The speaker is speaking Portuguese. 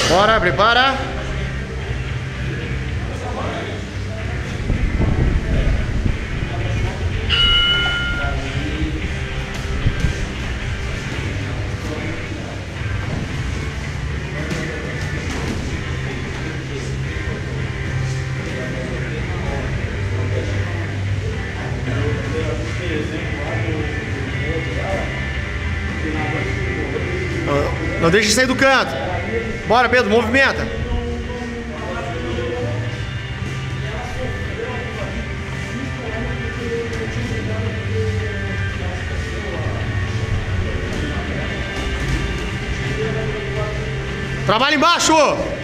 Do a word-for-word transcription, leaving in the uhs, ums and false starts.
Bora, prepara. Não deixa sair do canto. Bora, Pedro, movimenta. Trabalha embaixo.